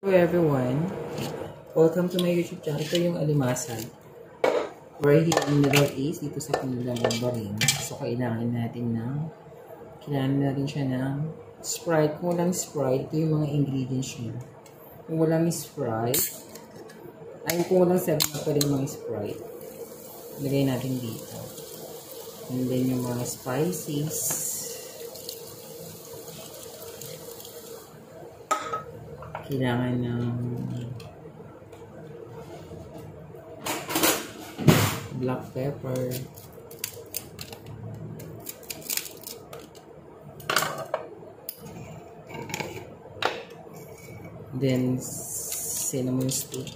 Hello everyone, welcome to my YouTube channel. Ito yung alimasag. We're here in Middle East, dito sa Kingdom of Bahrain. So kailangan natin siya ng Sprite. Kung walang Sprite, ito yung mga ingredients niya. Kung walang Sprite, kung walang 7-Up, pwede yung mga Sprite. Lagay natin dito. And then yung mga spices. Kailangan ng black pepper, then cinnamon stick,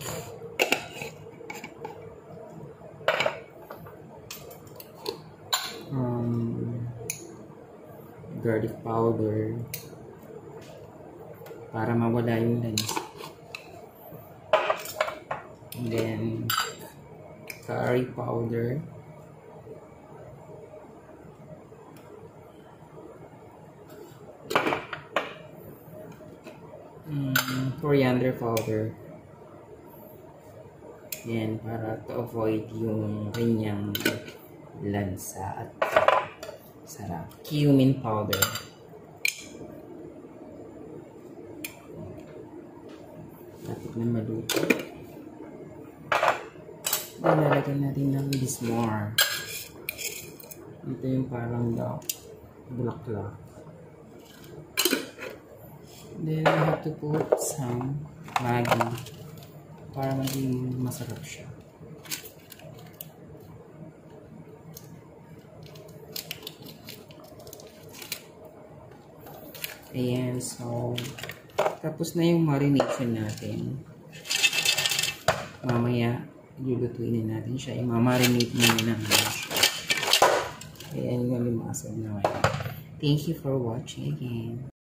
garlic powder para mawala yung lens, and then curry powder, coriander powder, yan para to avoid yung kanyang lansa at sarap. Cumin powder, tapos na maluto. Lalagyan natin ng bismar. Ito yung parang bulaklak. Then we have to put some Maggi para maging masarap siya. Ayan, so tapos na yung marination natin. Mamaya lulutuin na natin siya. I-marinate muna natin siya. Ayan yung limasag na ngayon. Thank you for watching again.